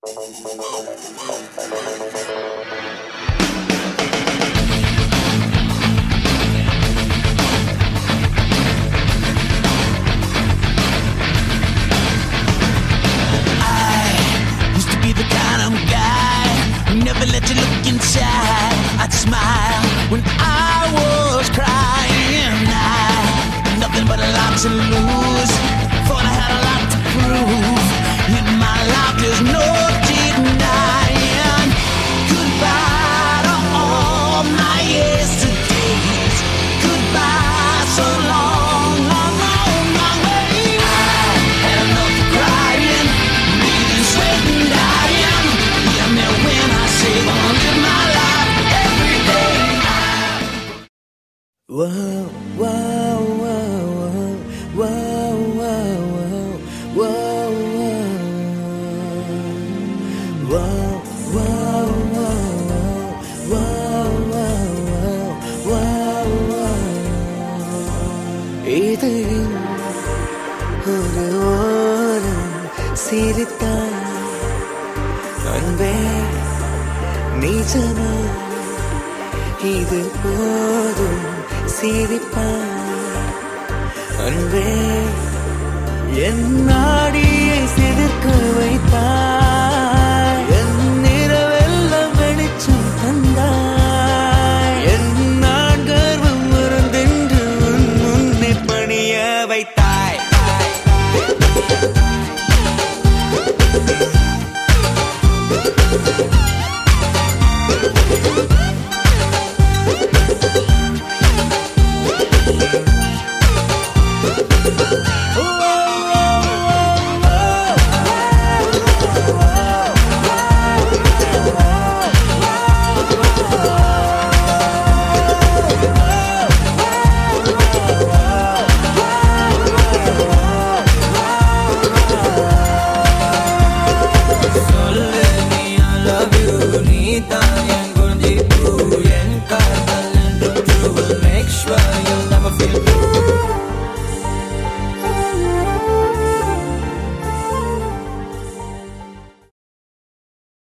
Never let you look inside. I'd smile when I was crying. Nothing but a lot to lose. Thought I had a lot to prove. In my life there's no denying. Goodbye to all my yesterdays. Goodbye, so long, long, long, long way. I had enough of crying, bleeding, sweating, dying. Hear me when I say I'm gonna live my life every day. Whoa, whoa, whoa, whoa, whoa, whoa, whoa, whoa. இதழில் ஒரு ஓரம் சிரித்தாய் அன்பே நிஜமா இது போதும் சிரிப்பாய் அன்பே என் நாடிய